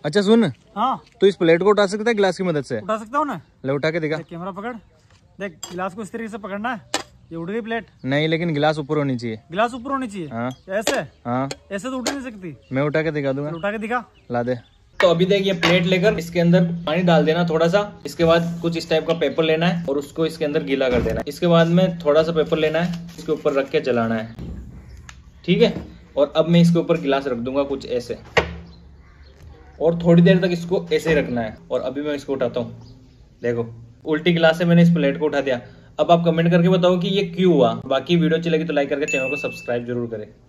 अच्छा सुन, हाँ तो इस प्लेट को उठा सकता है गिलास की मदद से? उठा सकता हूँ ना। ले उठा के दिखा। कैमरा पकड़, देख गिलास को इस तरीके से पकड़ना है, ये उठ गई प्लेट। नहीं, लेकिन गिलास ऊपर होनी चाहिए। गिलास ऊपर होनी चाहिए। हाँ ऐसे? हाँ, ऐसे तो उठ नहीं सकती। मैं उठा के दिखा दूंगा। उठा के दिखा। ला दे। तो अभी देख, ये प्लेट लेकर इसके अंदर पानी डाल देना थोड़ा सा। इसके बाद कुछ इस टाइप का पेपर लेना है और उसको इसके अंदर गीला कर देना है। इसके बाद में थोड़ा सा पेपर लेना है, इसके ऊपर रख के जलाना है, ठीक है। और अब मैं इसके ऊपर गिलास रख दूंगा कुछ ऐसे, और थोड़ी देर तक इसको ऐसे ही रखना है। और अभी मैं इसको उठाता हूँ, देखो उल्टी गिलास से मैंने इस प्लेट को उठा दिया। अब आप कमेंट करके बताओ कि ये क्यों हुआ। बाकी वीडियो अच्छी लगी तो लाइक करके चैनल को सब्सक्राइब जरूर करें।